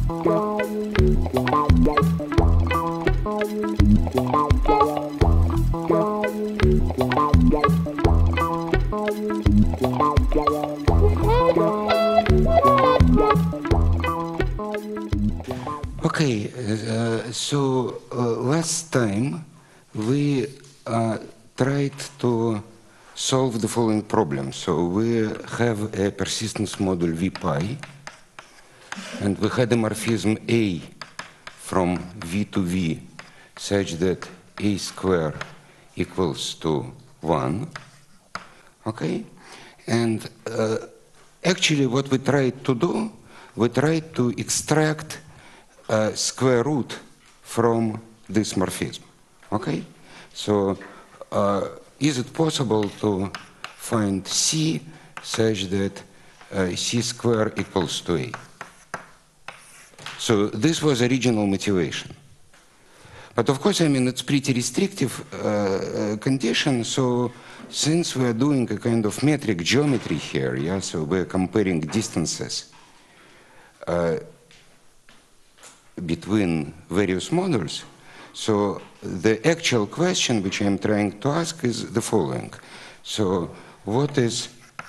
Okay, so last time we tried to solve the following problem. So we have a persistence module V pi, and we had a morphism A from V to V such that A square equals to 1. Okay? And actually what we tried to do, we tried to extract square root from this morphism. Okay? So is it possible to find C such that C square equals to A? So this was original motivation. But of course, I mean, it's pretty restrictive condition. So since we are doing a kind of metric geometry here, yeah, so we're comparing distances between various modules. So the actual question which I'm trying to ask is the following. So what is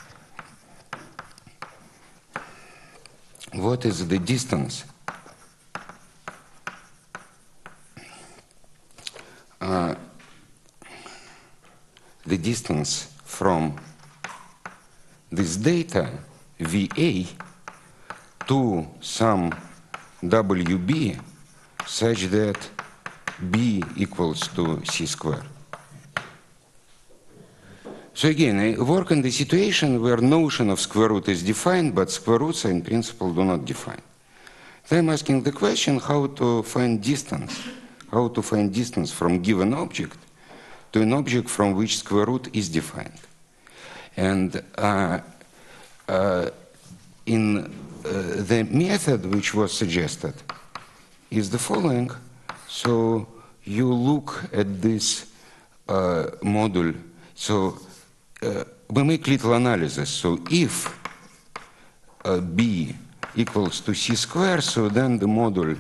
the distance from this data VA to some WB such that B equals to C square. So again, I work in the situation where notion of square root is defined, but square roots in principle do not define. Then I'm asking the question how to find distance, from given object to an object from which square root is defined. And in the method which was suggested is the following. So you look at this module. So we make little analysis. So if B equals to C square, so then the module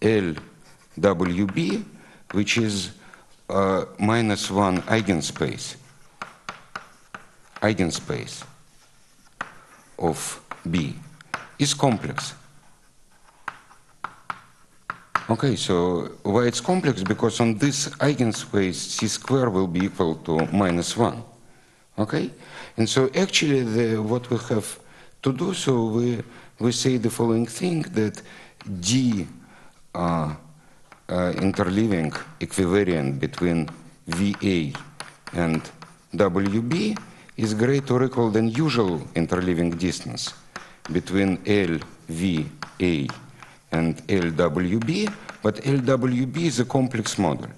LWB, which is -1 eigenspace of B, is complex. Okay, so why it's complex? Because on this eigenspace, C square will be equal to -1. Okay? And so actually what we have to do, so we say the following thing, that D interleaving equivariant between VA and WB is greater or equal than usual interleaving distance between LVA and LWB, but LWB is a complex module.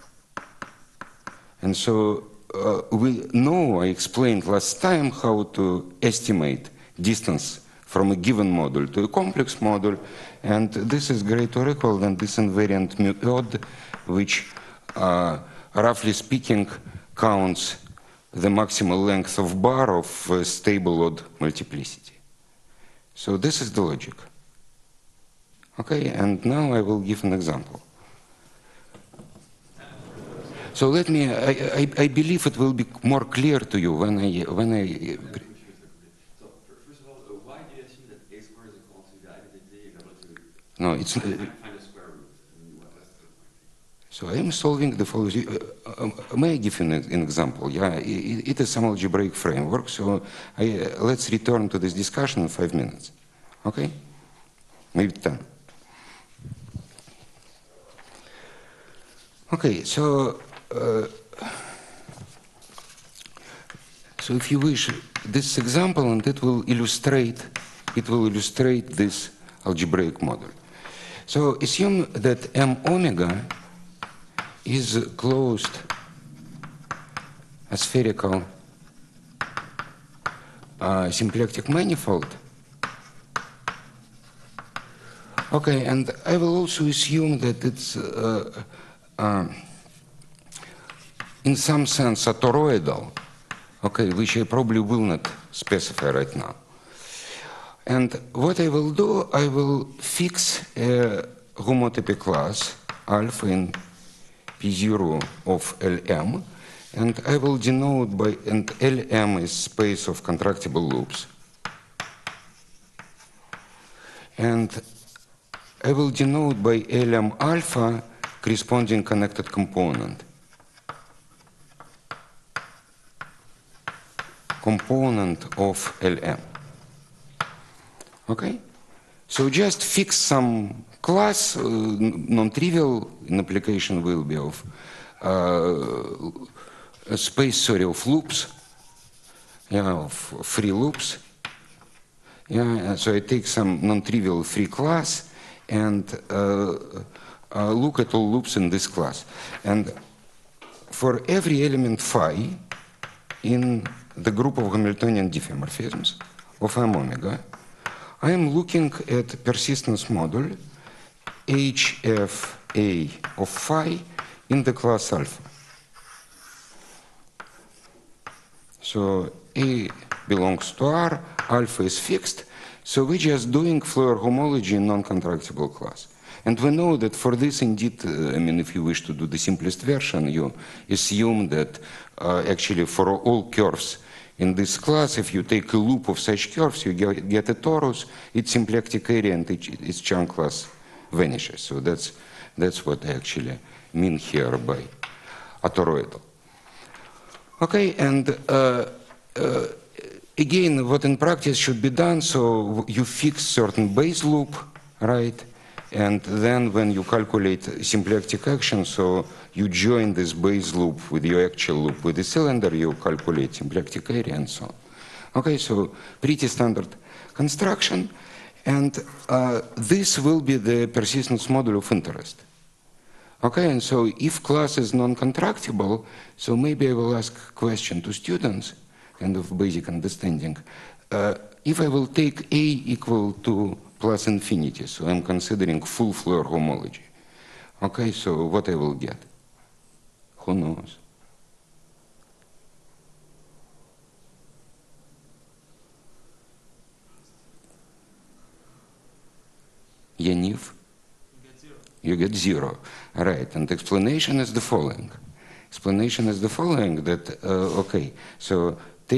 And so we know, I explained last time how to estimate distance from a given module to a complex module, and this is greater or equal than this invariant mu odd, which roughly speaking counts the maximal length of bar of stable odd multiplicity. So this is the logic. Okay, and now I will give an example. So let me, I believe it will be more clear to you when I So first of all, why do you assume that A squared is equal to the identity able to no, it's find a square root? So I am solving the following. May I give you an example? Yeah, it is some algebraic framework. So let's return to this discussion in 5 minutes. Okay? Maybe 10. Okay, so if you wish, this example, and it will illustrate this algebraic model. So assume that M omega is a closed aspherical symplectic manifold. Okay, and I will also assume that it's in some sense a toroidal, okay, which I probably will not specify right now. And what I will do, I will fix a homotopy class alpha in P0 of Lm, and I will denote by, and Lm is space of contractible loops. And I will denote by Lm alpha corresponding connected component. Component of Lm. Okay? So just fix some class, non-trivial, in application will be of a space, of loops, of free loops. So I take some non-trivial free class and look at all loops in this class. And for every element phi in the group of Hamiltonian diffeomorphisms of M omega, I am looking at persistence module HFA of phi in the class alpha. So A belongs to R, alpha is fixed, so we're just doing Floer homology in non-contractible class. And we know that for this, indeed, I mean, if you wish to do the simplest version, you assume that actually for all curves in this class, if you take a loop of such curves, you get a torus, its symplectic area and its Chern class vanishes. So that's what I actually mean here by atoroidal. Okay, and again, what in practice should be done, so you fix certain base loop, right? And then when you calculate symplectic action, so you join this base loop with your actual loop with the cylinder, you calculate symplectic area and so on. Okay, so pretty standard construction. And this will be the persistence module of interest. Okay, and so if class is non-contractible, so maybe I will ask a question to students, kind of basic understanding. If I will take A equal to plus infinity, so I'm considering full Floer homology. Okay, so what I will get? Who knows? Yaniv? You get zero. Right, and explanation is the following. Explanation is the following that, okay, so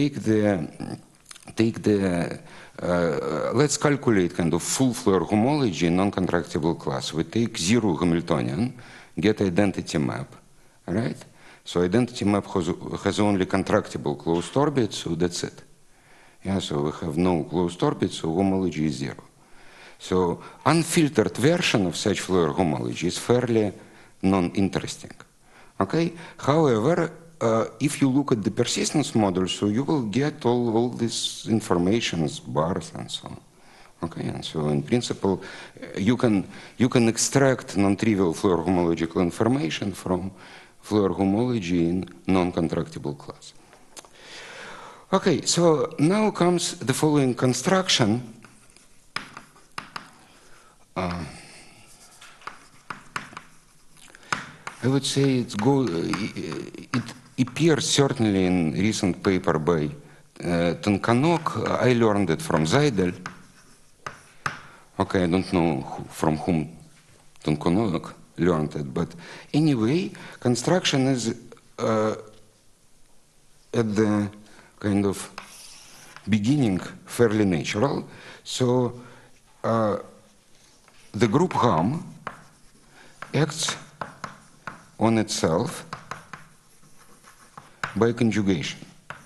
let's calculate kind of full Floer homology in non-contractible class. We take zero Hamiltonian, get identity map, right? So identity map has only contractible closed orbit, so that's it. Yeah, so we have no closed orbit, so homology is zero. So unfiltered version of such Floer homology is fairly non-interesting. Okay? However, if you look at the persistence model, so you will get all this information, bars and so on. Okay, and so in principle, you can extract non-trivial Floer homological information from Floer homology in non-contractible class. Okay, so now comes the following construction. I would say it appears certainly in recent paper by Tenkanok. I learned it from Seidel. Okay, I don't know from whom Tenkanok learned it, but anyway, construction is at the kind of beginning fairly natural. So the group Ham acts on itself by conjugation.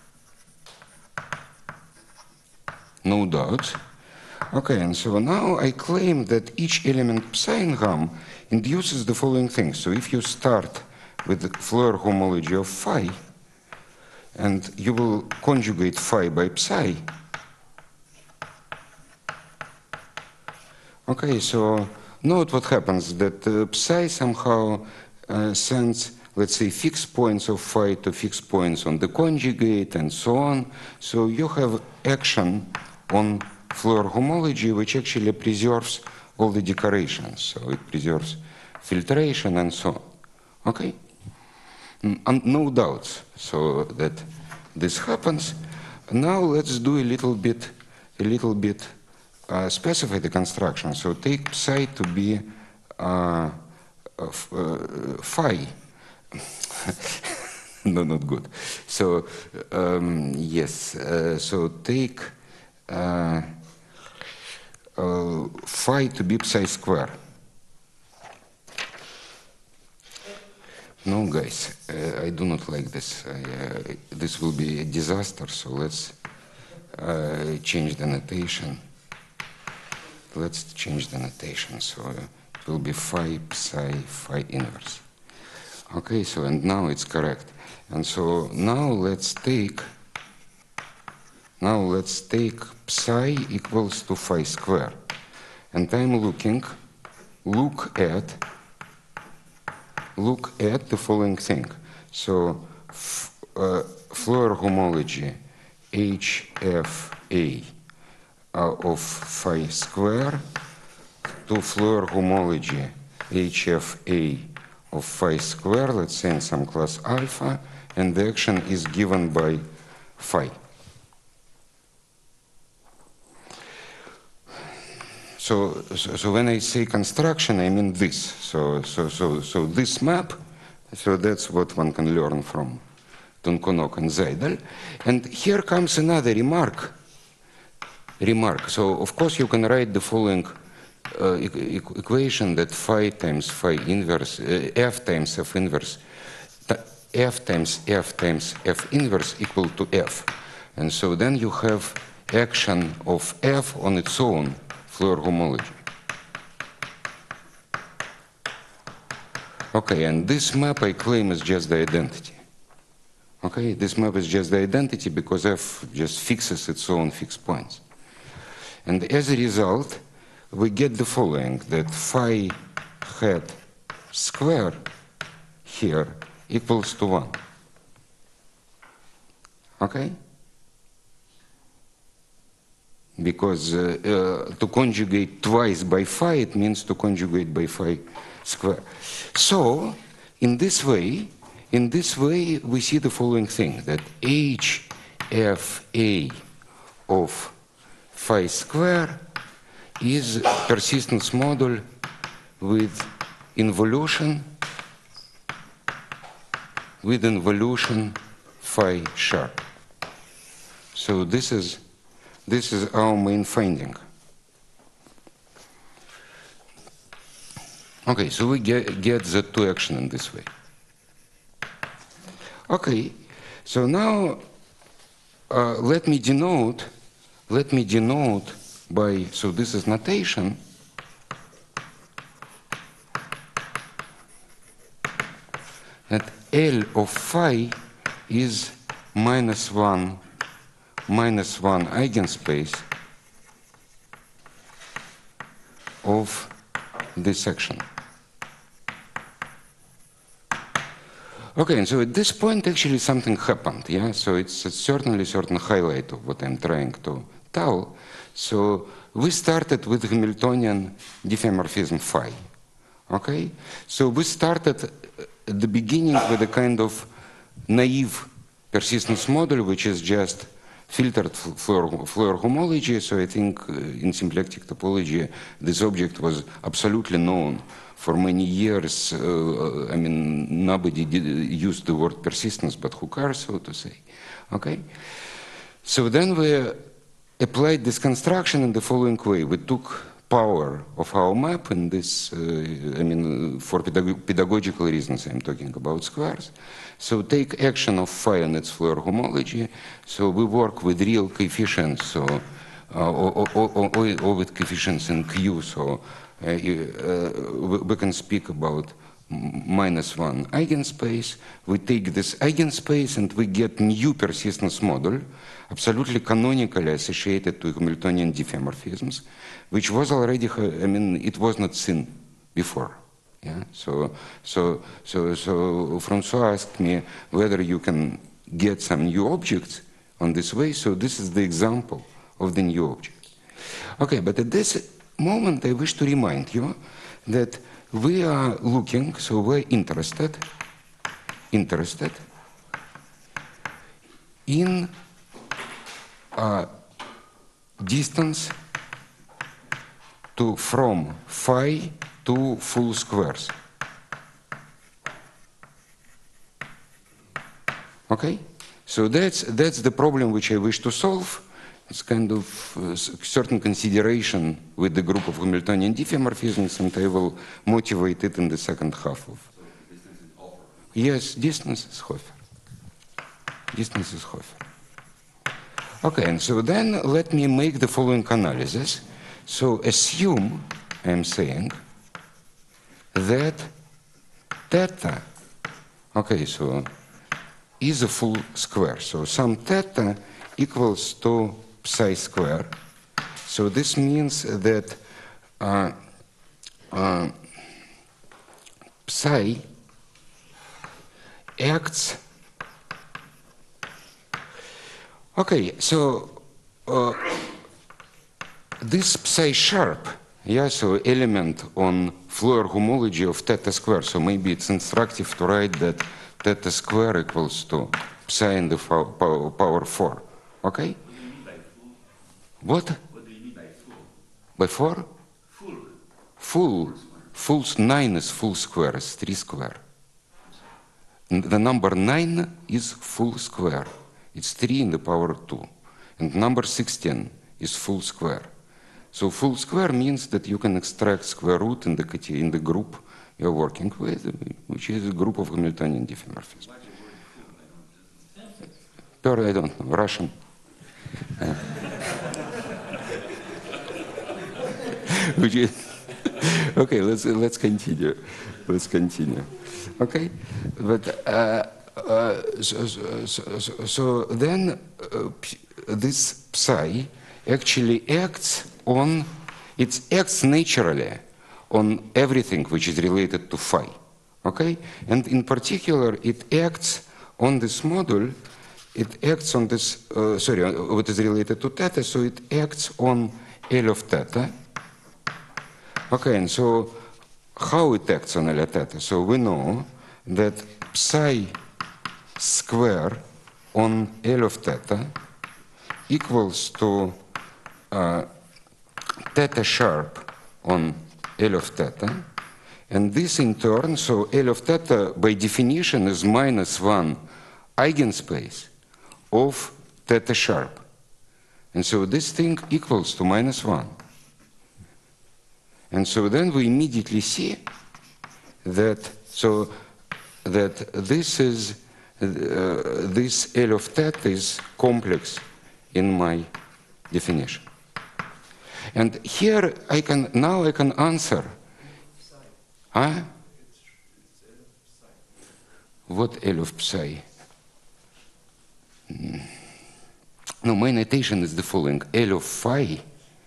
No doubt. Okay, and so now I claim that each element psi in Ham induces the following things. So if you start with the Floer homology of phi, and you will conjugate phi by psi. Okay, so note what happens, that psi somehow sends, let's say, fixed points of phi to fixed points on the conjugate and so on. So you have action on Floer homology, which actually preserves all the decorations. So it preserves filtration and so on. Okay? And no doubts so that this happens. Now let's do a little bit specify the construction. So take psi to be phi. No, not good. So yes, so take phi to be psi square. No, guys, I do not like this. This will be a disaster, so let's change the notation. Let's change the notation, so it will be phi psi phi inverse. Okay, so and now it's correct. And so now let's take psi equals to phi square. And I'm look at the following thing. So Floer homology HFA of phi square to Floer homology HFA of phi square, let's say in some class alpha, and the action is given by phi. So when I say construction, I mean this. So this map, so that's what one can learn from Tunkonok and Seidel. And here comes another remark. So of course you can write the following equation that phi times phi inverse, f times f inverse, f times f inverse equal to f. And so then you have action of f on its own, Floer homology. Okay, and this map I claim is just the identity. Okay, this map is just the identity because f just fixes its own fixed points. And as a result, we get the following, that phi hat square here equals to 1. Okay? Because to conjugate twice by phi, it means to conjugate by phi square. So, in this way, we see the following thing, that HFA of phi square is persistence model with involution phi sharp. So this is our main finding. Okay, so we get Z2 action in this way. Okay, so now let me denote by, so this is notation, that L of phi is minus one eigenspace of this section. Okay, and so at this point actually something happened, yeah? So it's certainly a certain highlight of what I'm trying to tell. So we started with Hamiltonian diffeomorphism phi, okay? So we started at the beginning with a kind of naive persistence model, which is just filtered Floer homology. So I think in symplectic topology, this object was absolutely known for many years. I mean, nobody used the word persistence, but who cares, so to say, okay? So then we applied this construction in the following way. We took power of our map in this, I mean, for pedagogical reasons, I'm talking about squares. So take action of phi and its Floer homology. So we work with real coefficients, so, or with coefficients in Q. So we can speak about -1 eigenspace. We take this eigenspace and we get new persistence model, absolutely canonically associated to Hamiltonian diffeomorphisms, which was already, I mean, it was not seen before. Yeah? So Francois asked me whether you can get some new objects on this way. So this is the example of the new object. Okay, but at this moment I wish to remind you that we are looking, so we're interested in distance from phi to full squares. Okay? So that's the problem which I wish to solve. It's kind of certain consideration with the group of Hamiltonian diffeomorphisms, and I will motivate it in the second half of. So the distance is Hofer. Yes, distance is Hofer. Distance is Hofer. Okay, and so then let me make the following analysis. So assume, I'm saying, that theta, okay, so is a full square. So some theta equals to psi square. So this means that psi acts. Okay, so this psi sharp, yeah, so element on Floer homology of theta square. So maybe it's instructive to write that theta square equals to psi in the power 4. Okay? What do you mean by full? What? What do you mean by full? By 4? Full. Full. 9 is full square, is 3 square. The number 9 is full square. It's 3 in the power 2. And number 16 is full square. So full square means that you can extract square root in the group you're working with, which is a group of Hamiltonian diffeomorphisms. I don't know, Russian. Which is, okay, let's continue. Let's continue. Okay, but so then this psi actually acts on, it acts naturally on everything which is related to phi, okay? And in particular, it acts on this module, it acts on this, what is related to theta, so it acts on L of theta. Okay, and so how it acts on L of theta? So we know that psi square on L of theta equals to theta sharp on L of theta, and this in turn, so L of theta by definition is -1 eigenspace of theta sharp, and so this thing equals to -1. And so then we immediately see that this is this L of theta is complex in my definition. And here I can answer. Huh? What L of psi? No, my notation is the following. L of phi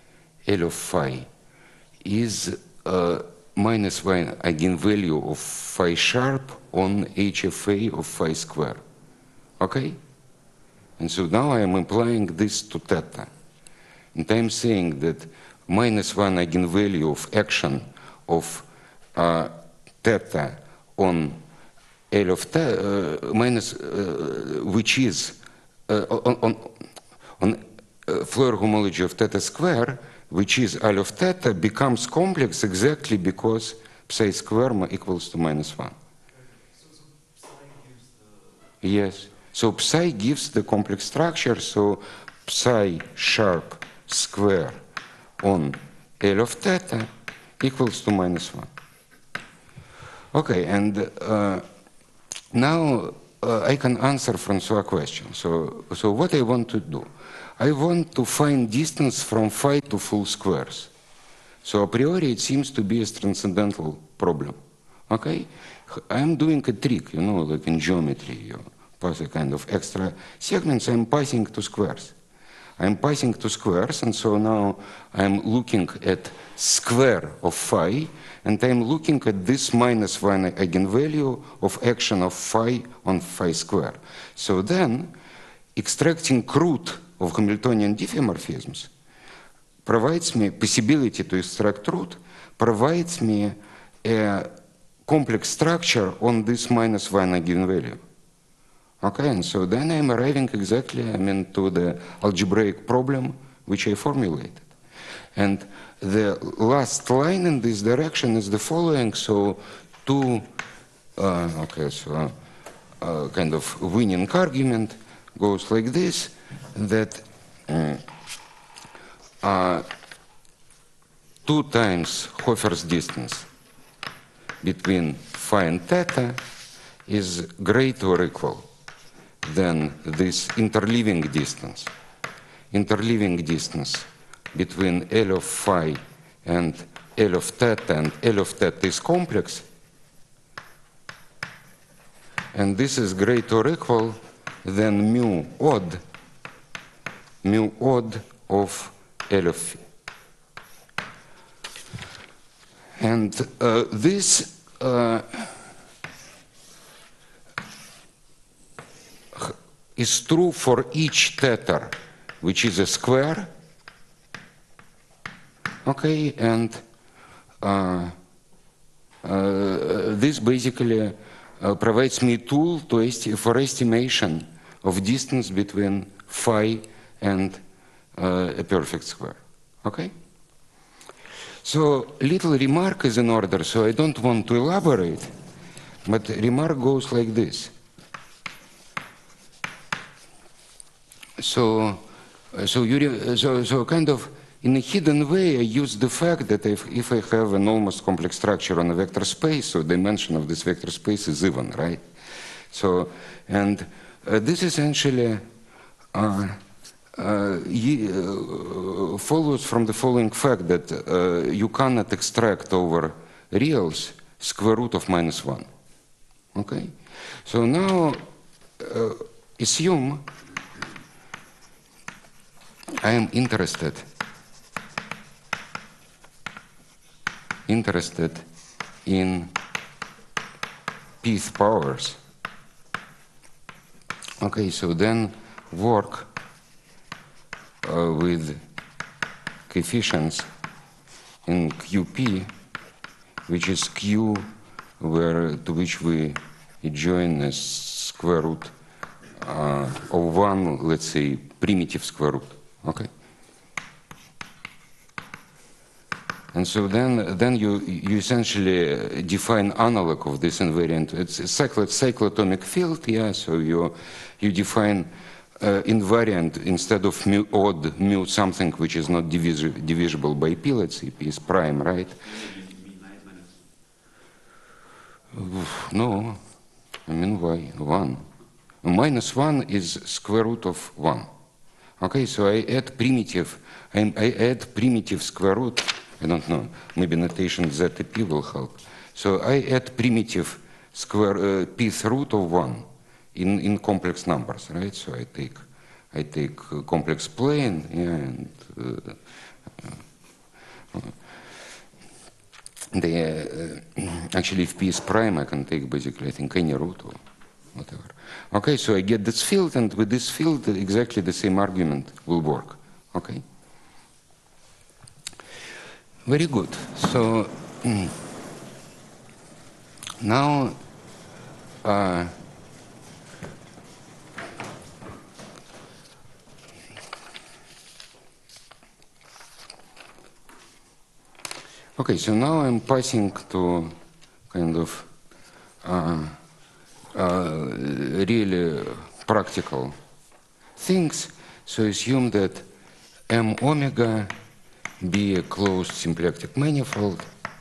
is -1 eigenvalue of phi sharp on HFA of phi square. Okay? And so now I am applying this to theta. And I'm saying that -1 eigenvalue of action of theta on L of theta, which is on Floer homology of theta square, which is L of theta, becomes complex exactly because psi square equals to -1. So psi gives the... Yes. So psi gives the complex structure, so psi sharp square on L of theta equals to -1. Okay, and now I can answer Francois' question. So what I want to do? I want to find distance from phi to full squares. So a priori it seems to be a transcendental problem. Okay? I'm doing a trick, like in geometry, you pass a kind of extra segments, I'm passing to squares. I'm passing to squares, and so now I'm looking at square of phi, and I'm looking at this -1 eigenvalue of action of phi on phi square. So then, extracting root of Hamiltonian diffeomorphisms provides me possibility to extract root, provides me a complex structure on this -1 eigenvalue. Okay, and so then I'm arriving exactly, to the algebraic problem which I formulated. And the last line in this direction is the following. So two, kind of winning argument goes like this, that 2 times Hofer's distance between phi and theta is greater or equal than this interleaving distance. Interleaving distance between L of phi and L of theta, and L of theta is complex, and this is greater or equal than mu odd of L of phi. And this is true for each theta, which is a square. Okay, and this basically provides me a tool for estimation of distance between phi and a perfect square. Okay? So little remark is in order, so I don't want to elaborate, but remark goes like this. So kind of in a hidden way, I use the fact that if I have an almost complex structure on a vector space, so dimension of this vector space is even, right? So, and this essentially follows from the following fact that you cannot extract over reals square root of -1. Okay? So now assume I am interested in pth powers. Okay, so then work with coefficients in QP, which is Q, to which we join a square root of 1, let's say, primitive square root. Okay. And so then you essentially define analog of this invariant. It's a cyclotomic field, yeah. So you define invariant instead of mu odd, mu something which is not divisible by p. Let's say p is prime, right? No, I mean why 1? -1 is square root of 1. Okay, so I add primitive. I add primitive square root. I don't know, maybe notation ZP will help. So I add primitive square pth root of 1 in complex numbers, right? So I take complex plane, yeah, and actually if p is prime, I can take basically, I think, any root or whatever. Okay, so I get this field, and with this field exactly the same argument will work. Okay. Very good. So now okay, so now I'm passing to kind of really practical things. So assume that m omega be a closed symplectic manifold.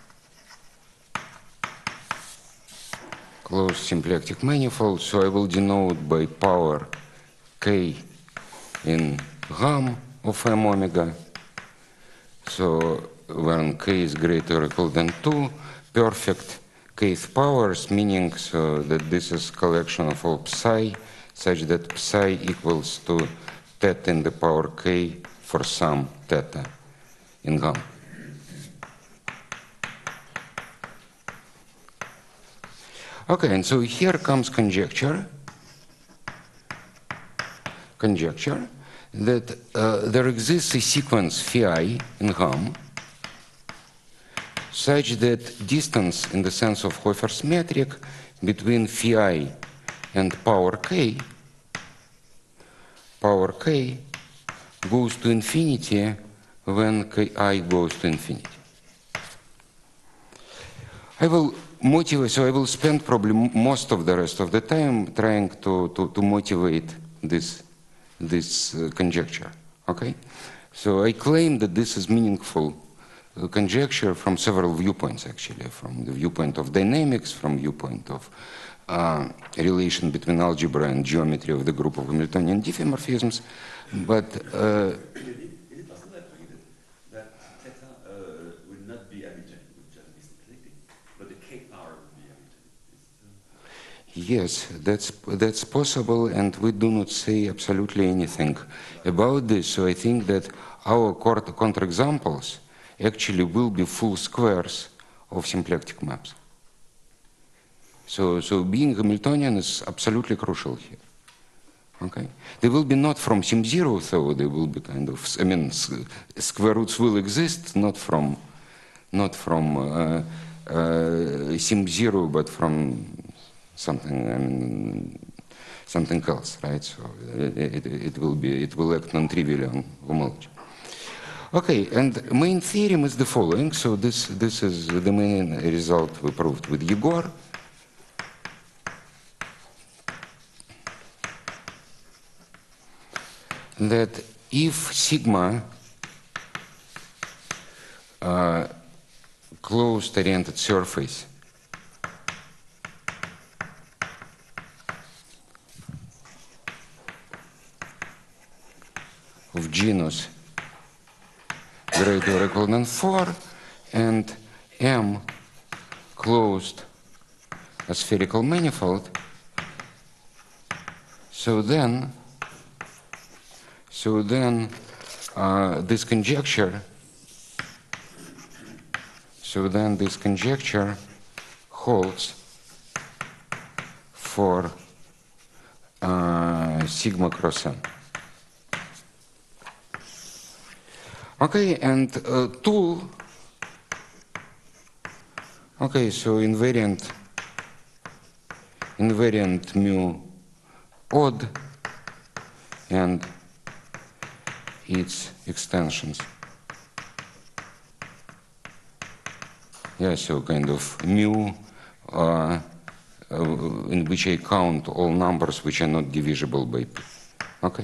Closed symplectic manifold, so I will denote by power k in gam of m omega. So when k is greater or equal than 2, perfect kth powers, meaning so that this is collection of all psi, such that psi equals to theta in the power k for some theta in gam. Okay, and so here comes conjecture that there exists a sequence phi in gam such that distance in the sense of Hofer's metric between phi and power k goes to infinity when ki goes to infinity. I will motivate, so I will spend probably most of the rest of the time trying to motivate this conjecture, okay? So I claim that this is meaningful conjecture from several viewpoints, actually, from the viewpoint of dynamics, from viewpoint of relation between algebra and geometry of the group of Hamiltonian diffeomorphisms, but Is it possible that theta will not be Hamiltonian, it would just be symplectic, but the k power would be Hamiltonian? yes, that's possible, and we do not say absolutely anything about this. So I think that our counterexamples actually will be full squares of symplectic maps. So being Hamiltonian is absolutely crucial here. Okay, they will be not from sim zero, though. They will be kind of, I mean, square roots will exist not from sim zero, but from something, I mean, something else, right? So it will act non-trivially on homology. Okay, and main theorem is the following. So this is the main result we proved with Yegor. That if sigma closed-oriented surface of genus greater or equal than 4 and M closed a spherical manifold, so then this conjecture holds for sigma cross n. Okay, and tool. Okay, so invariant mu odd and its extensions. Yeah, so kind of mu in which I count all numbers which are not divisible by p. Okay.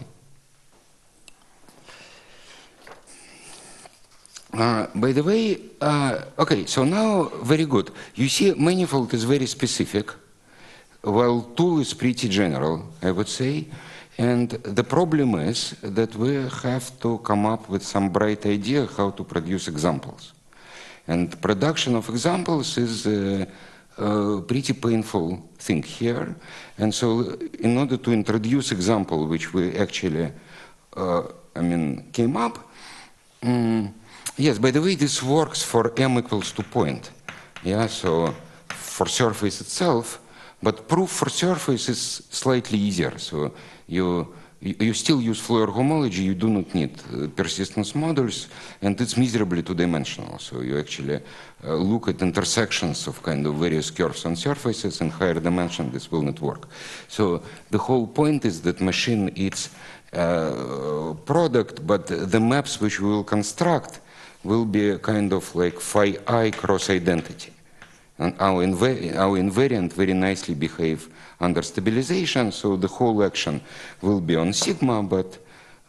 By the way, okay, so now very good. You see, manifold is very specific, while tool is pretty general, I would say. And the problem is that we have to come up with some bright idea how to produce examples. And production of examples is a pretty painful thing here. And so in order to introduce example, which we actually, came up, yes, by the way, this works for m equals to point. Yeah, so for surface itself, but proof for surface is slightly easier. So you still use Floer homology, you do not need persistence modules, and it's miserably two-dimensional. So you actually look at intersections of kind of various curves on surfaces, and higher dimension this will not work. So the whole point is that machine is product, but the maps which we will construct will be a kind of like phi I cross identity. And our invariant very nicely behave under stabilization, so the whole action will be on sigma, but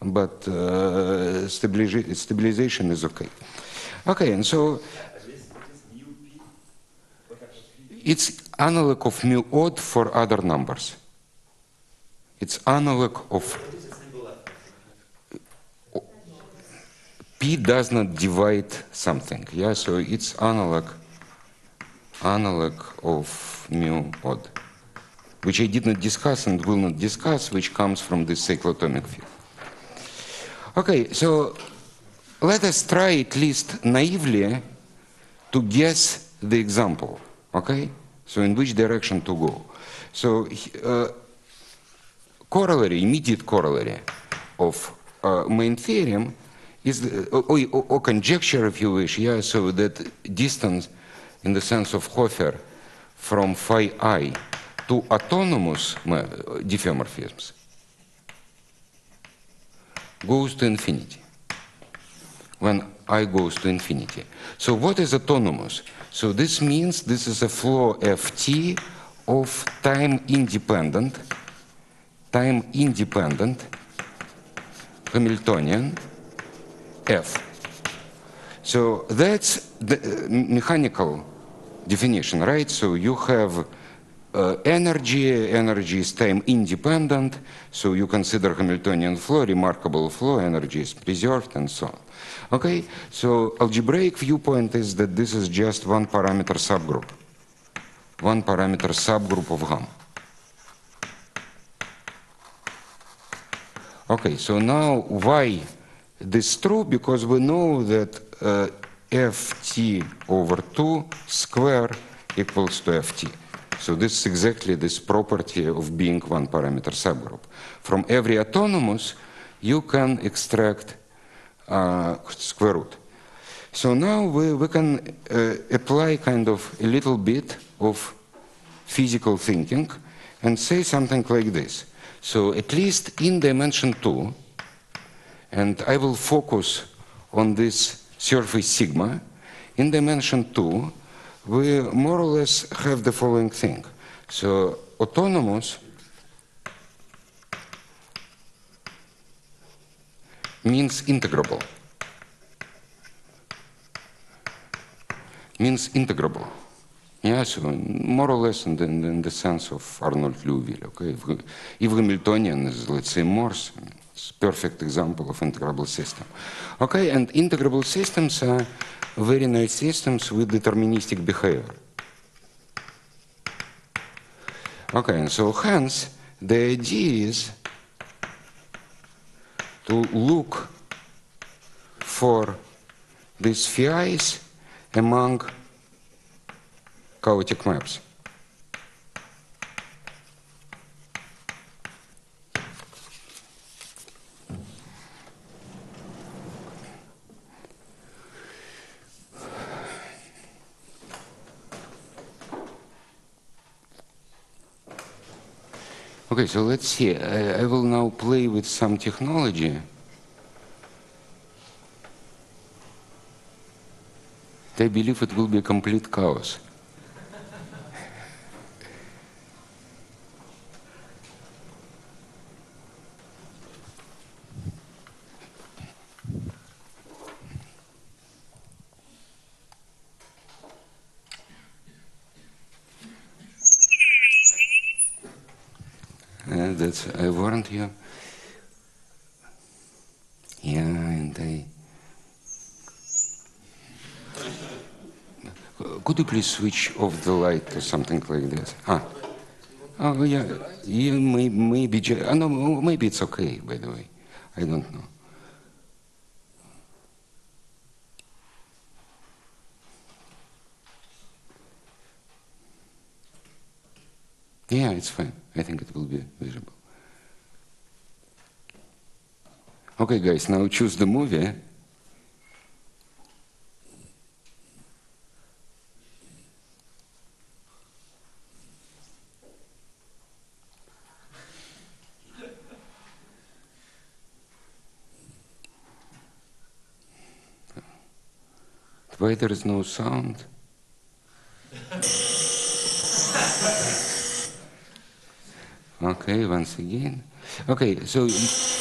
stabilization is okay. Okay, and so it's analog of mu odd for other numbers. It's analog of p does not divide something. Yeah, so it's analog of mu odd, which I did not discuss and will not discuss, which comes from this cyclotomic field. Okay, so let us try at least naively to guess the example, okay? So in which direction to go. So corollary, immediate corollary of main theorem is, or conjecture if you wish, yeah, so that distance in the sense of Hofer from phi I to autonomous diffeomorphisms goes to infinity. when I goes to infinity. So what is autonomous? So this means this is a flow ft of time-independent Hamiltonian f. So that's the mechanical definition, right? So you have energy is time-independent, so you consider Hamiltonian flow, remarkable flow, energy is preserved, and so on. Okay, so algebraic viewpoint is that this is just one parameter subgroup of gamma. Okay, so now why this is true? Because we know that ft over 2 square equals to ft. So this is exactly this property of being one parameter subgroup. From every autonomous, you can extract square root. So now we can apply kind of a little bit of physical thinking and say something like this. So at least in dimension 2, and I will focus on this surface sigma, in dimension 2, we more or less have the following thing. So autonomous means integrable. Yeah, so more or less in the sense of Arnold Liouville. Okay, if Hamiltonian is, let's say, Morse, it's a perfect example of integrable system. Okay, and integrable systems are very nice systems with deterministic behavior. Okay, and so hence the idea is to look for these phi's among chaotic maps. Okay, so let's see. I will now play with some technology. I believe it will be complete chaos. I warned you. Yeah, and could you please switch off the light or something like this? Oh, yeah. Maybe. No, maybe it's okay. By the way, I don't know. Yeah, it's fine. I think it will be visible. Okay, guys, now choose the movie. Why there is no sound? Okay, once again. Okay, so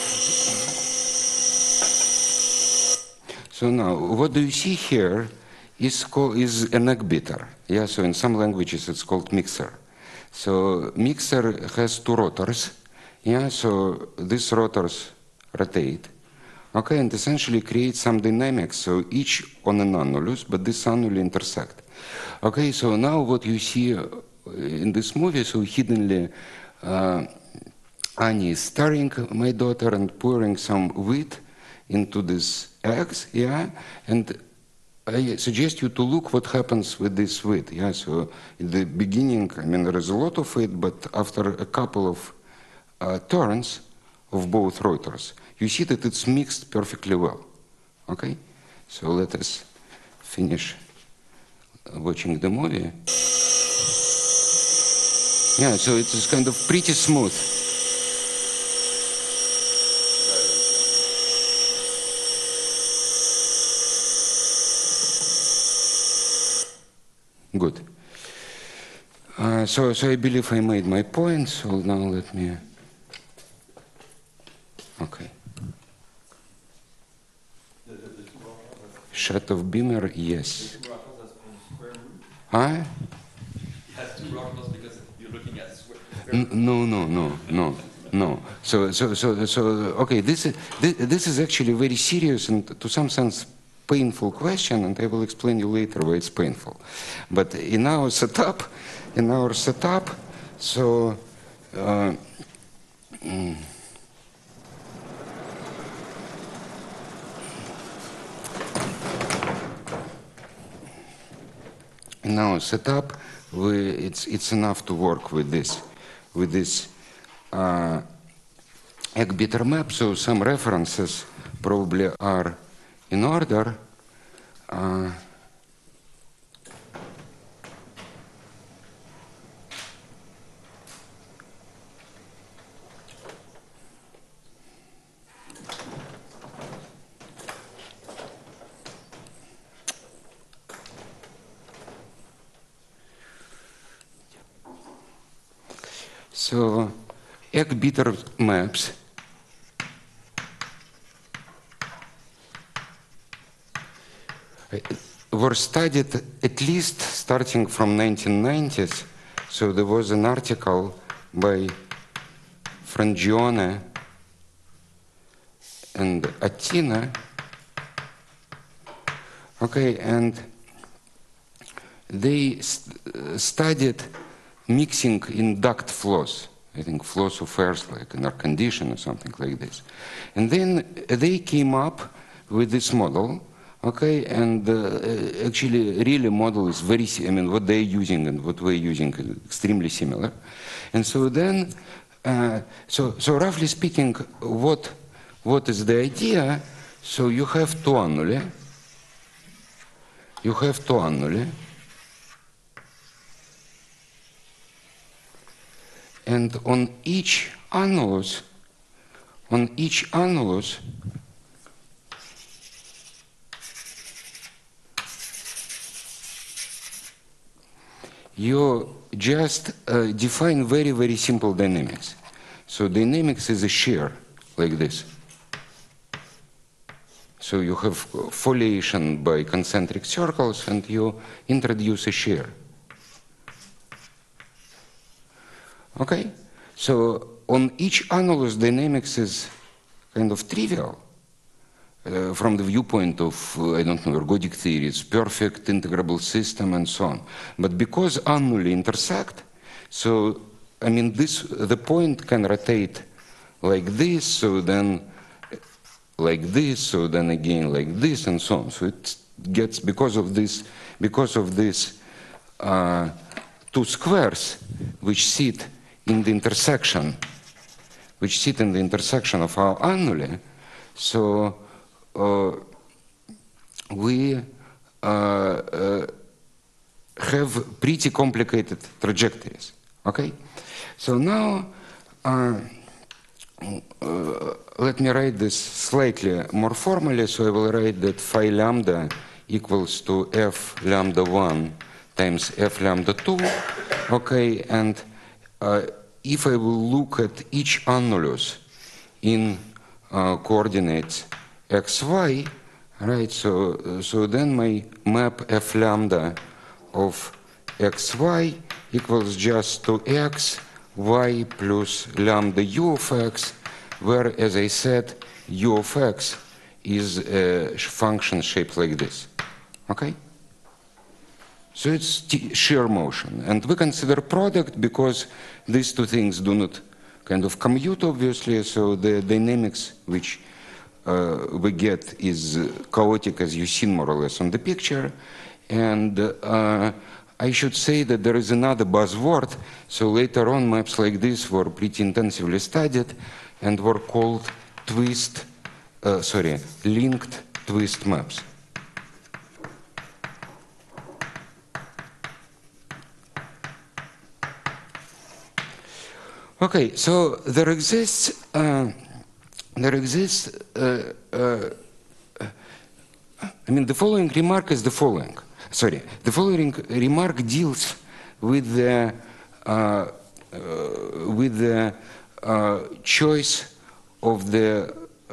now what do you see here is an egg beater. Yeah, so in some languages it's called mixer. So mixer has two rotors. Yeah, so these rotors rotate. Okay, and essentially create some dynamics, so each on an annulus, but this annuli intersect. Okay, so now what you see in this movie, so hiddenly Annie is stirring my daughter and pouring some wheat into these eggs, yeah, and I suggest you to look what happens with this wheat, yeah, so in the beginning, I mean, there is a lot of it, but after a couple of turns of both rotors, you see that it's mixed perfectly well, okay? So let us finish watching the movie. Yeah, so it's kind of pretty smooth. Good. So I believe I made my point, so now let me... Okay. Shot of Beamer, yes. The two rockers, that's from square root? Huh? It has two rockers because you're looking at square No. So okay, this is actually a very serious and to some sense painful question, and I will explain you later why it's painful. But in our setup, so in our setup, it's enough to work with this Egg-Bitter map. So some references probably are in order. So Egg-Bitter maps were studied at least starting from 1990s. So there was an article by Frangione and Attina. Okay, and they studied mixing in duct flows. I think flows of air, like an air condition or something like this. And then they came up with this model. Okay, and actually, really, model is very. I mean, what they're using and what we're using is extremely similar. And so then, so roughly speaking, what is the idea? So you have two annuli. And on each annulus, you just define very, very simple dynamics. So dynamics is a shear, like this. So you have foliation by concentric circles, and you introduce a shear. Okay? So on each annulus, dynamics is kind of trivial. From the viewpoint of, I don't know, ergodic theory, it's perfect integrable system and so on. But because annuli intersect, so, I mean, the point can rotate like this, so then like this, so then again like this, and so on. So it gets, because of this two squares which sit in the intersection, of our annuli, so we have pretty complicated trajectories, okay? So now, let me write this slightly more formally. So I will write that phi lambda equals to f lambda 1 times f lambda 2, okay? And if I will look at each annulus in coordinates xy, right? So then my map f lambda of xy equals just to x, y plus lambda u of x, where, as I said, u of x is a function shaped like this. Okay? So it's shear motion. And we consider product because these two things do not kind of commute, obviously. So the dynamics which we get is chaotic, as you've seen more or less on the picture. And I should say that there is another buzzword. So later on, maps like this were pretty intensively studied and were called linked twist maps. Okay, so there exists. I mean, the following remark is the following. sorry, the following remark deals with the choice of the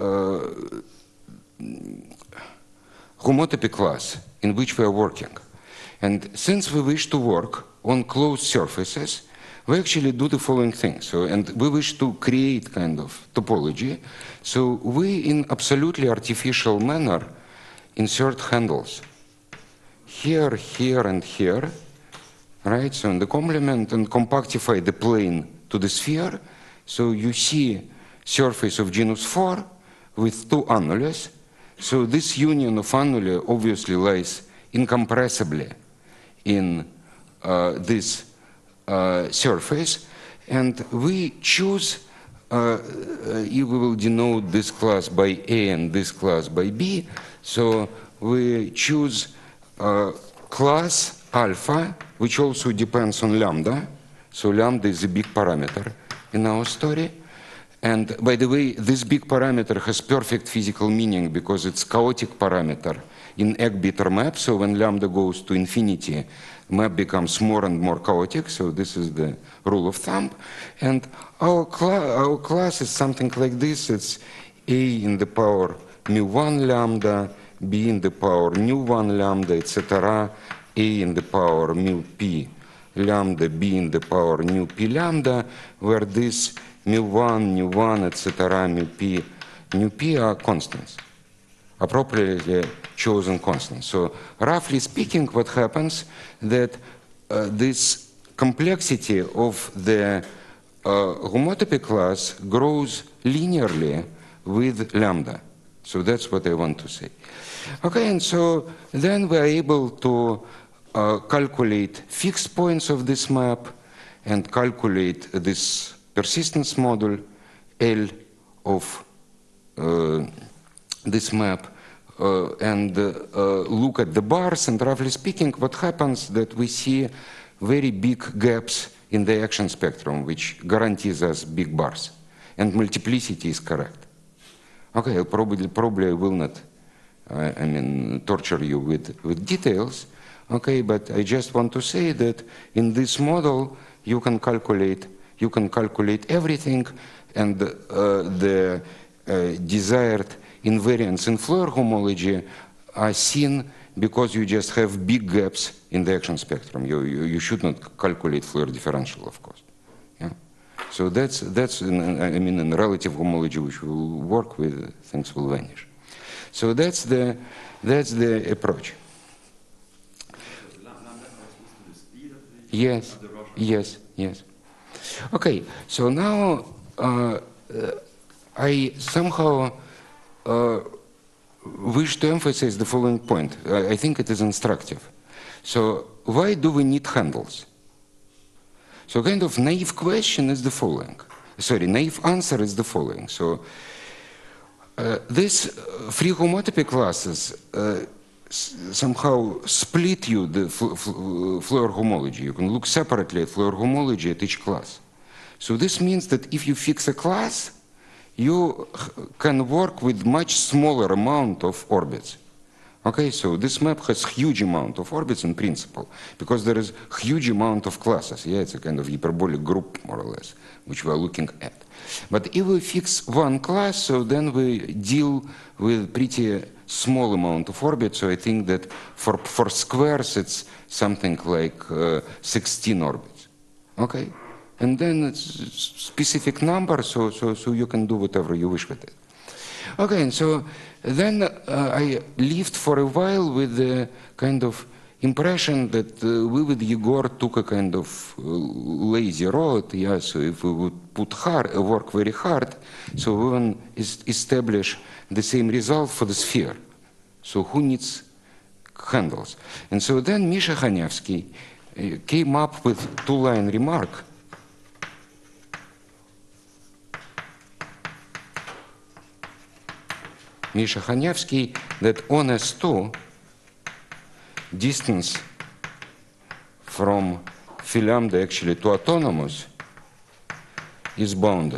homotopy class in which we are working. And since we wish to work on closed surfaces, we actually do the following thing. So, and we wish to create kind of topology. So we, in absolutely artificial manner, insert handles here, here, and here, right? So in the complement and compactify the plane to the sphere. So you see surface of genus 4 with two annulus. So this union of annuli obviously lies incompressibly in this surface, and we choose, if we will denote this class by A and this class by B, so we choose class alpha, which also depends on lambda. So lambda is a big parameter in our story. And by the way, this big parameter has perfect physical meaning because it's chaotic parameter in egg-beater map. So when lambda goes to infinity, map becomes more and more chaotic. So this is the rule of thumb. And our class is something like this. It's A in the power mu1 lambda, B in the power nu1 lambda, etc. A in the power mu p lambda, B in the power nu p lambda, where this mu1, nu1, etc., mu p are constants, appropriately chosen constants. So roughly speaking, what happens that this complexity of the homotopy class grows linearly with lambda. So that's what I want to say. Okay, and so then we're able to calculate fixed points of this map and calculate this persistence module L of this map and look at the bars, and roughly speaking, what happens that we see very big gaps in the action spectrum, which guarantees us big bars, and multiplicity is correct. Okay, probably I will not, I mean, torture you with details, okay, but I just want to say that in this model you can calculate everything, and the desired invariants in Floer homology are seen because you just have big gaps in the action spectrum. You should not calculate Floer differential, of course. Yeah? So that's I mean, in relative homology which will work with, things will vanish. So that's the approach. Yes, yes, yes. Okay, so now I somehow wish to emphasize the following point. I think it is instructive. So why do we need handles? So kind of naive question is the following. Sorry, naive answer is the following. So these free homotopy classes somehow split you the Floer homology. You can look separately at Floer homology at each class. So this means that if you fix a class, you can work with much smaller amount of orbits. Okay, so this map has huge amount of orbits in principle, because there is huge amount of classes. Yeah, it's a kind of hyperbolic group, more or less, which we are looking at. But if we fix one class, so then we deal with pretty small amount of orbits. So I think that for squares, it's something like 16 orbits. Okay? And then it's specific number, so you can do whatever you wish with it. Okay, and so then I lived for a while with the kind of impression that we with Igor took a kind of lazy road. Yeah, so if we would work very hard, so we will establish the same result for the sphere. So who needs handles? And so then Misha Hanevsky came up with two-line remark. Misha Hanevsky, that on S2, distance from phi lambda actually to autonomous is bounded.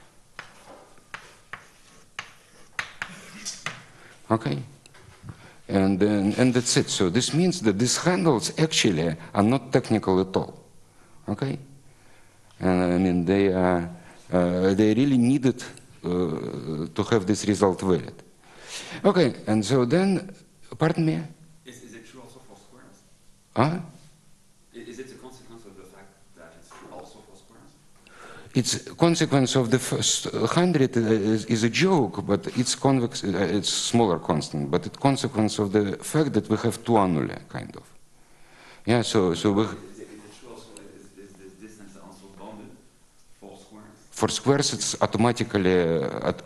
Okay? And that's it. So this means that these handles actually are not technical at all. Okay? And I mean, they really needed to have this result valid. Okay, and so then, pardon me? Is it true also for squares? Huh? Is it a consequence of the fact that it's true also for squares? It's consequence of the first 100 is a joke, but it's convex. It's smaller constant, but it's consequence of the fact that we have two annuli, kind of. Yeah. So we. Is it true also? Is this distance also bounded for squares? For squares, it's automatically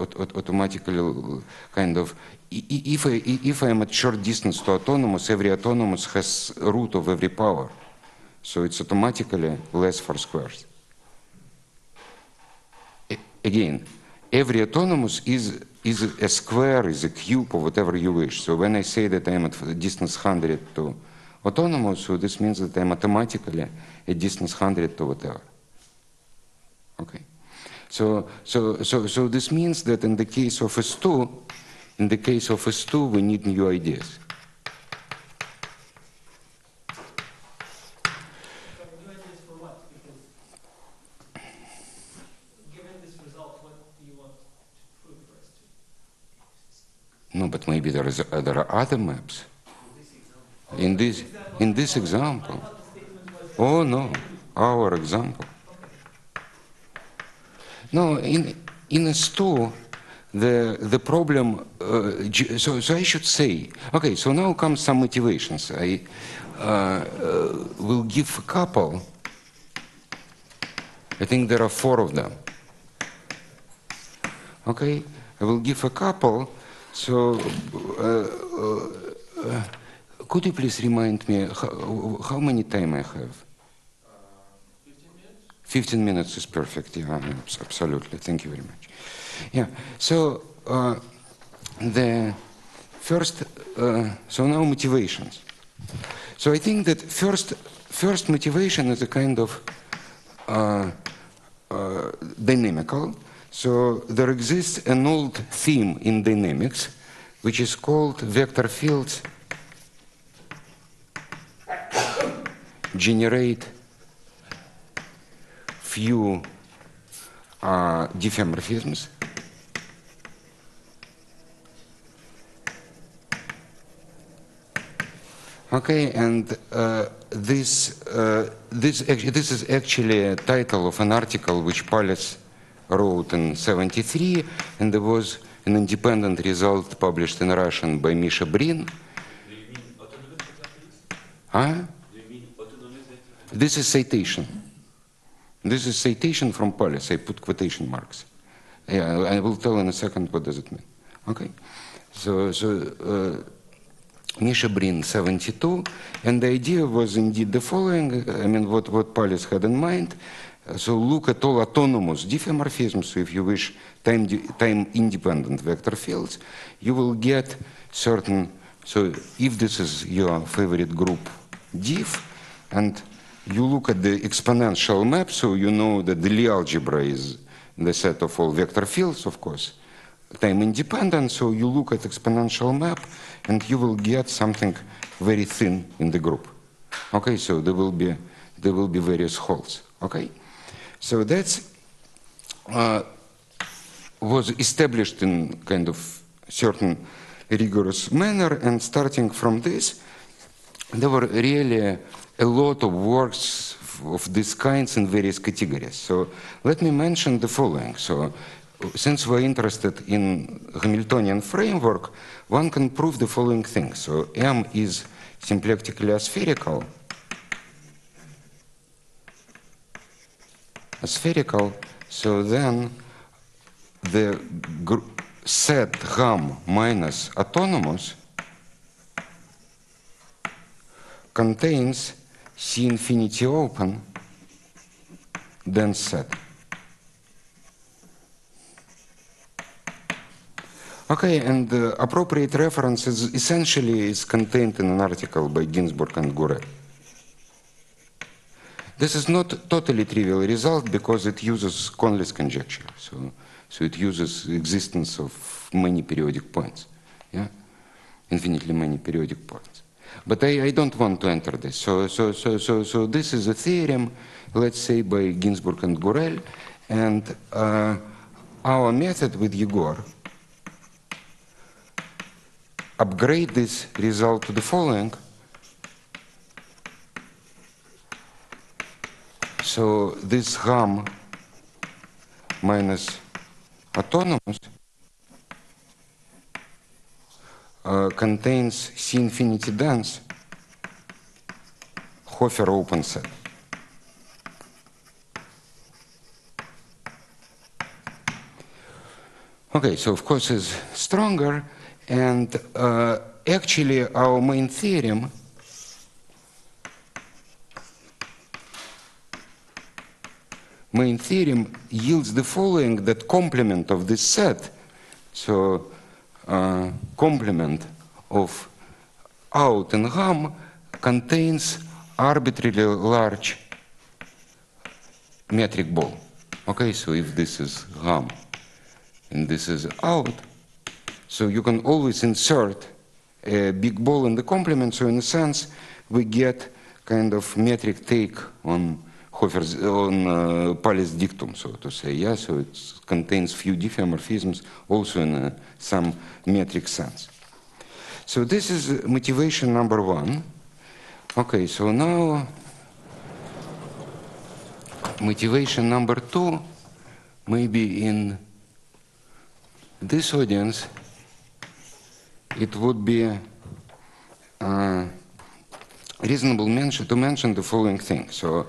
kind of. If I am at short distance to autonomous, every autonomous has root of every power, so it's automatically less for squares. Again, every autonomous is a square, is a cube, or whatever you wish. So when I say that I am at distance 100 to autonomous, so this means that I am mathematically at distance 100 to whatever. Okay. So this means that in the case of S2, we need new ideas. No, but maybe there are other maps. In this example. Oh no, our example. No, in S2, the problem. So I should say. Okay, so now comes some motivations. I will give a couple. I think there are 4 of them. Okay, I will give a couple. So, could you please remind me how many time I have? 15 minutes? 15 minutes is perfect, yeah, absolutely, thank you very much. Yeah, so the first, so now motivations. So I think that first motivation is a kind of dynamical. So there exists an old theme in dynamics, which is called vector fields generate few diffeomorphisms. Okay, and this is actually a title of an article which Pallas wrote in '73, and there was an independent result published in Russian by Misha Brin. Do you mean autonomous vector fields? Huh? Do you mean autonomous vector fields? This is citation. This is citation from Pallas. I put quotation marks. Yeah, I will tell in a second what does it mean. Okay, so Misha Brin, 72, and the idea was indeed the following. I mean, what Pallas had in mind. So look at all autonomous diffeomorphisms. So if you wish time-independent vector fields, you will get certain. So if this is your favorite group diff, and you look at the exponential map, so you know that the Lie algebra is the set of all vector fields, of course, time-independent. So you look at exponential map, and you will get something very thin in the group. Okay, so there will be various holes. Okay. So that's was established in kind of certain rigorous manner, and starting from this, there were really a lot of works of these kinds in various categories. So let me mention the following. So since we're interested in Hamiltonian framework, one can prove the following thing. So M is symplectically aspherical. So then the set Ham minus autonomous contains C infinity open dense set. Okay, and the appropriate reference is essentially contained in an article by Ginsburg and Gouret. This is not totally trivial result because it uses Conley's conjecture. So it uses existence of many periodic points. Yeah. infinitely many periodic points. But I don't want to enter this. So this is a theorem, let's say, by Ginzburg and Gurel, and our method with Yegor upgrade this result to the following. So this Ham minus autonomous contains C infinity dense Hofer open set. Okay, so of course is stronger, and actually our main theorem yields the following, that complement of this set, so complement of out and Ham contains arbitrarily large metric ball. Okay, so if this is Ham and this is out, so you can always insert a big ball in the complement, so in a sense we get kind of metric take on Hofer's, on Paley's dictum, so to say, yeah, so it contains few diffeomorphisms also in some metric sense. So this is motivation number one. Okay, so now motivation number two, maybe in this audience it would be reasonable to mention the following thing. So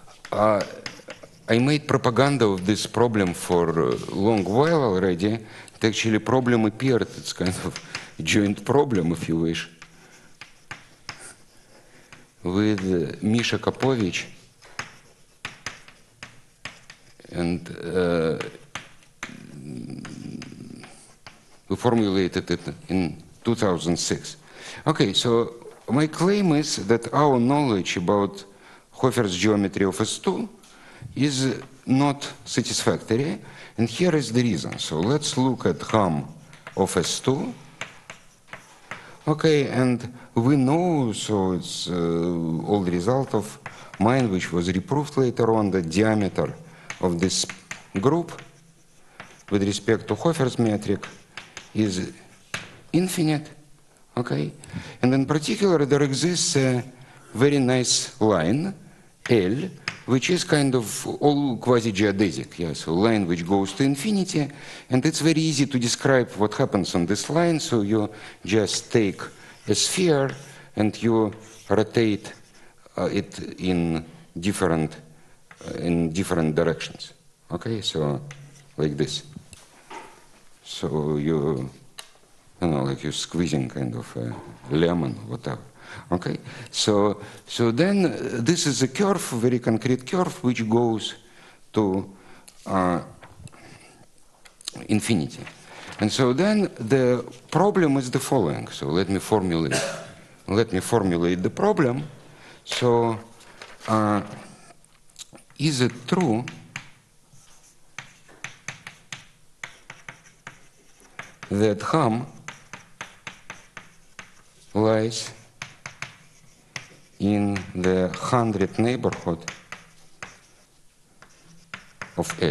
I made propaganda of this problem for a long while already. It actually problem appeared. It's kind of a joint problem, if you wish, with Misha Kopovich and we formulated it in 2006. Okay, so my claim is that our knowledge about Hofer's geometry of S2 is not satisfactory, and here is the reason. So let's look at Ham of S2. Okay, and we know, so it's all the result of mine, which was reproved later on, the diameter of this group with respect to Hofer's metric is infinite, okay? And in particular, there exists a very nice line, L, which is kind of all quasi-geodesic, yeah, so line which goes to infinity, and it's very easy to describe what happens on this line, so you just take a sphere and you rotate it in different directions, okay, so like this. So you know, like you're squeezing kind of a lemon, whatever. Okay, so then this is a curve, very concrete curve, which goes to infinity. And so then the problem is the following. So let me formulate the problem. So is it true that Ham lies in the 100 neighborhood of L?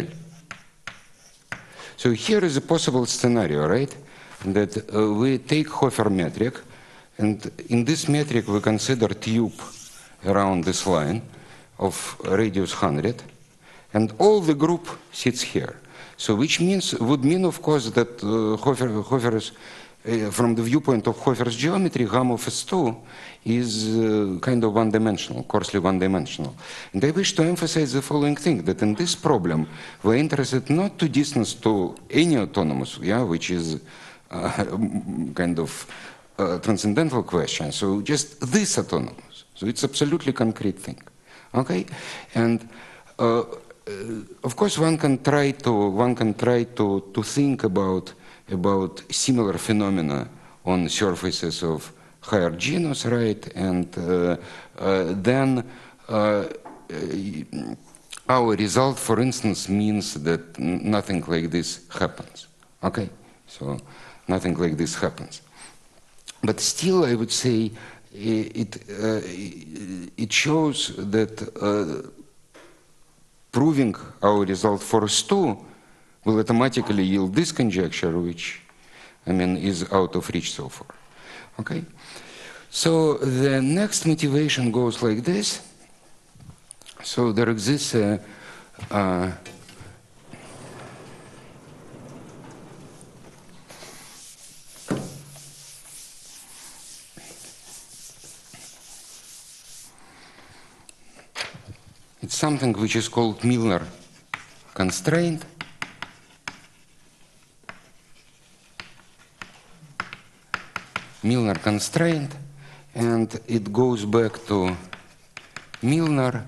So here is a possible scenario, right? That we take Hofer metric, and in this metric we consider tube around this line of radius 100, and all the group sits here. So which would mean, of course, that Hofer's, from the viewpoint of Hofer's geometry, Ham of S2 is kind of one-dimensional, coarsely one-dimensional. And I wish to emphasize the following thing, that in this problem, we're interested not to distance to any autonomous, yeah, which is kind of transcendental question, so just this autonomous. So it's absolutely concrete thing, okay? And of course, one can try to think about similar phenomena on surfaces of higher genus, right? And then our result, for instance, means that nothing like this happens. Okay, so nothing like this happens. but still, I would say it shows that proving our result for S2 will automatically yield this conjecture, which, I mean, is out of reach so far. Okay? So the next motivation goes like this. So there exists a it's something which is called Milnor constraint. Milnor constraint, and it goes back to Milnor.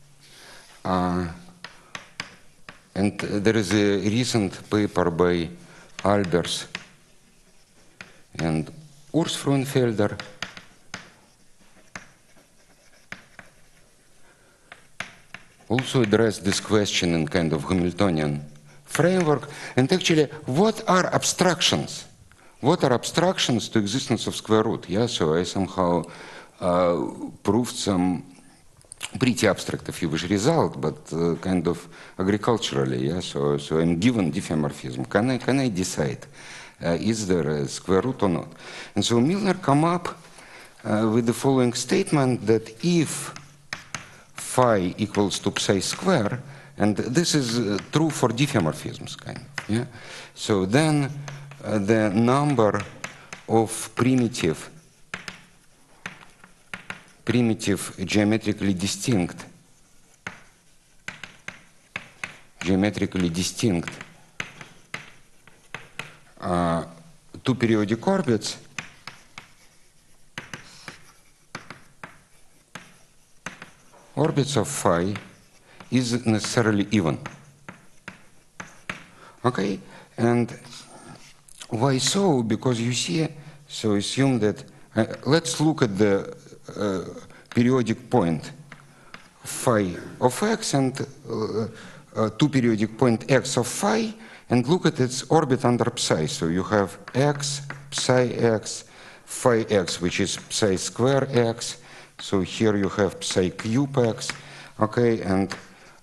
And there is a recent paper by Albers and Urs Frauenfelder also addressed this question in kind of Hamiltonian framework. And actually, what are abstractions? What are abstractions to existence of square root? Yeah, so I somehow proved some pretty abstract, if you wish, result, but kind of agriculturally. Yeah, so I'm given diffeomorphism. Can I decide is there a square root or not? And so Milnor come up with the following statement that if phi equals to psi square, and this is true for diffeomorphisms, kind of. Yeah, so then the number of primitive geometrically distinct two periodic orbits of phi is necessarily even. Okay, and why so? Because you see, so assume that let's look at the periodic point phi of x and two periodic point x of phi, and look at its orbit under psi. So you have x, psi x, phi x, which is psi square x. So here you have psi cube x. Okay, and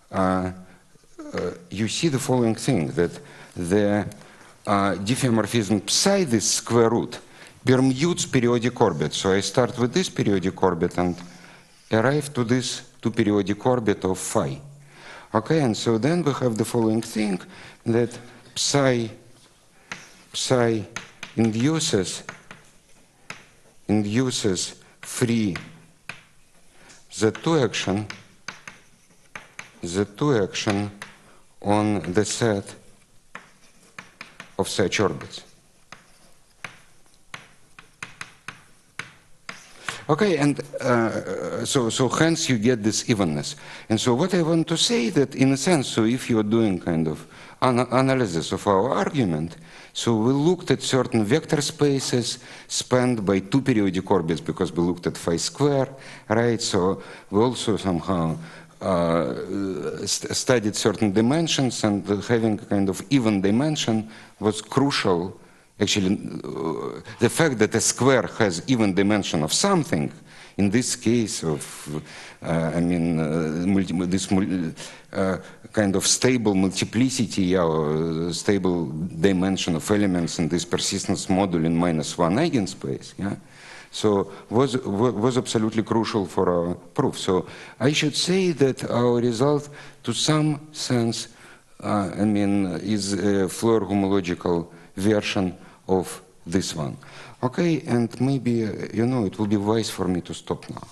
you see the following thing, that the diffeomorphism psi, this square root, permutes periodic orbit. So I start with this periodic orbit and arrive to this two periodic orbit of phi. Okay, and so then we have the following thing, that psi induces free Z2 action on the set of such orbits. Okay, and so hence you get this evenness. And so what I want to say that in a sense, so if you're doing kind of analysis of our argument, so we looked at certain vector spaces spanned by two periodic orbits because we looked at phi square, right? So we also somehow studied certain dimensions, and having kind of even dimension was crucial. Actually, the fact that a square has even dimension of something, in this case of, this kind of stable multiplicity or stable dimension of elements in this persistence module in -1 eigenspace, yeah? So was absolutely crucial for our proof. So I should say that our result, to some sense, is a Floer homological version of this one. Okay, and maybe, it will be wise for me to stop now.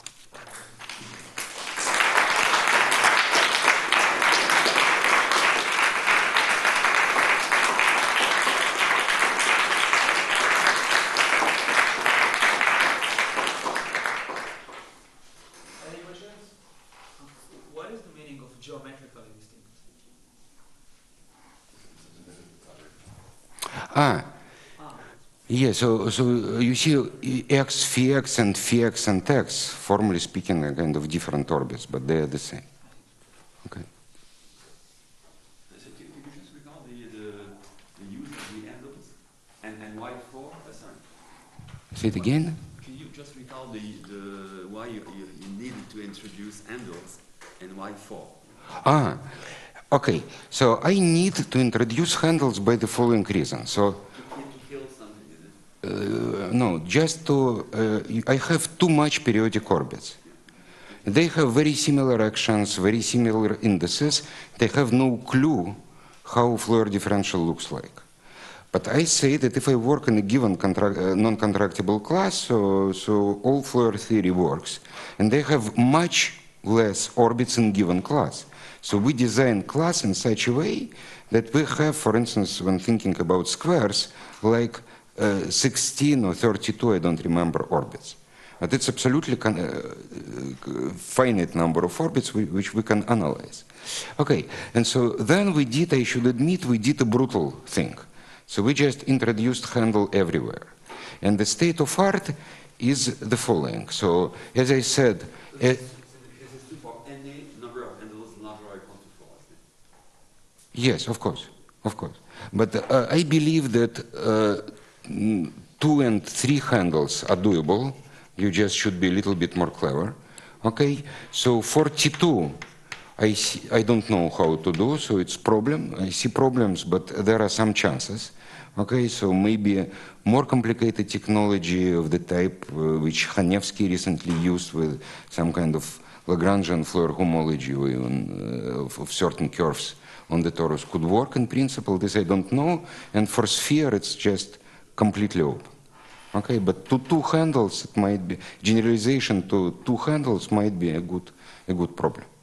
Any questions? What is the meaning of geometrically distinct? Yeah, so you see x, phi x, and phi x and x, formally speaking, are kind of different orbits, but they are the same. Okay. So can you just recall the use of the envelopes and why for? Sorry. Say it again? Can you just recall why you needed to introduce handles and why 4? Okay. So I need to introduce handles by the following reason. So To kill something, is it? no, just to I have too much periodic orbits. They have very similar actions, very similar indices. They have no clue how Floer differential looks like. But I say that if I work in a given non-contractible class, so all Floer theory works, and they have much less orbits in given class. So we design class in such a way that we have, for instance, when thinking about squares, like 16 or 32, I don't remember, orbits. But it's absolutely finite number of orbits which we can analyze. Okay, and so then we did, I should admit, we did a brutal thing. So we just introduced handle everywhere. And the state of art is the following. So as I said, This is true for any number of handles larger or equal to 4, isn't it? yes, of course. But I believe that 2 and 3 handles are doable. You just should be a little bit more clever. Okay, so for T2, I don't know how to do, so it's problem. I see problems, but there are some chances. Okay, so maybe more complicated technology of the type which Hennenfent recently used with some kind of Lagrangian Floer homology of certain curves on the torus could work in principle. This I don't know. And for sphere, it's just completely open. Okay, but to 2 handles, it might be generalization to 2 handles might be a good problem.